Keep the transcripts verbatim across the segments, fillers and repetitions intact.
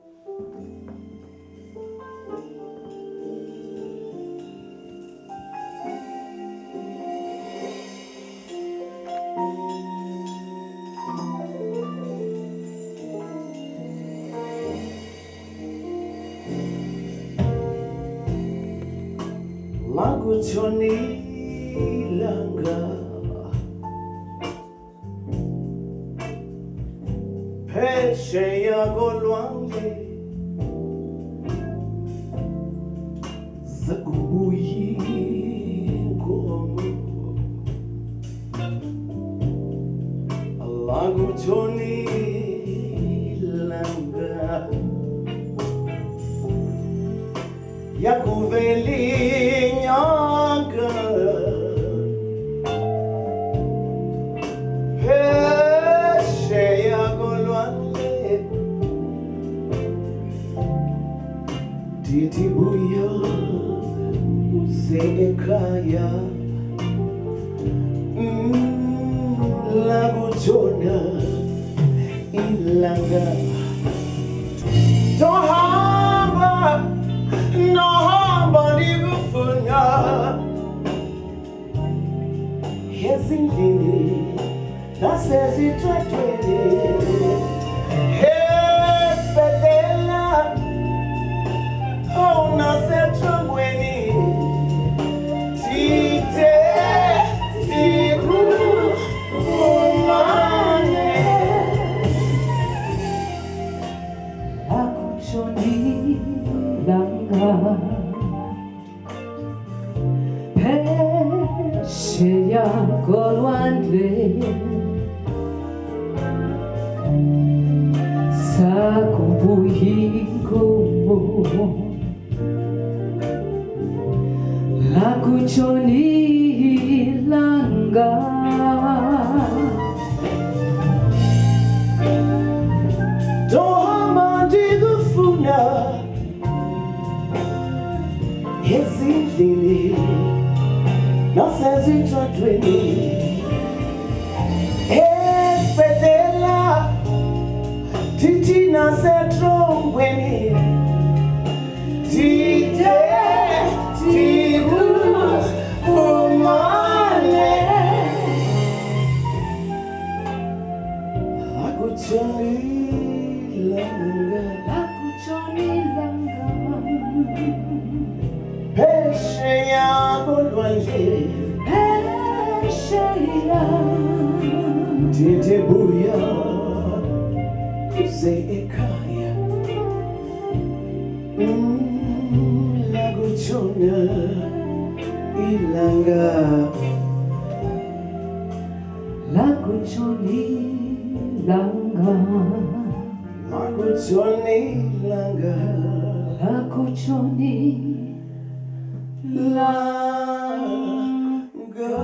Lakutshon Ilanga, phesheya kolwandle zakubuya inkomo. Lakutshon Ilanga, yakuvela inyanga, phesheya kolwandle ndithi buya uze ekhaya. Lakutshon Ilanga, tohamba nohamba ndikufuna ezindlini nasezithwathweni, esibhedlela oh nasetrongweni, ndide ndikufumane. Lakutshon Ilanga, phesheya kolwandle zakubuya inkomo. Lakutshon Ilanga, tohamba ndikufuna ezindlini nasezithwathweni, esibhedlela ndithi nasetrongweni, ndide ndikufumane. Lakutshon Ilanga, Lakutshon Ilanga, phesheya kolwandle phesheya ndithi buya uze ekhaya. Lakutshon Ilanga, Lakutshon Ilanga, Lakutshon Ilanga, Lakutshon Ilanga.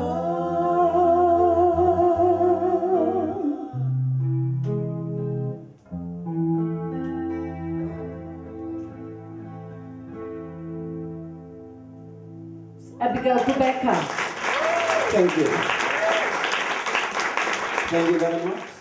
Abigail Kubeka. Thank you. Thank you very much.